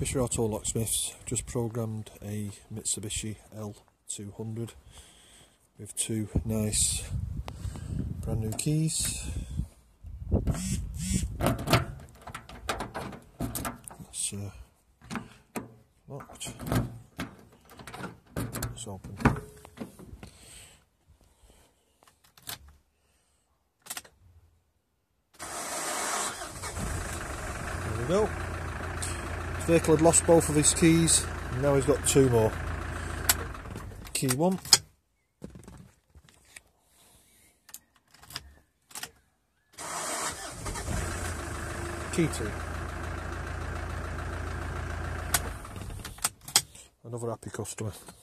Cheshire Auto Locksmiths just programmed a Mitsubishi L200 with two nice brand new keys. It's locked. It's open. There we go. The vehicle had lost both of his keys, and now he's got two more. Key one. Key two. Another happy customer.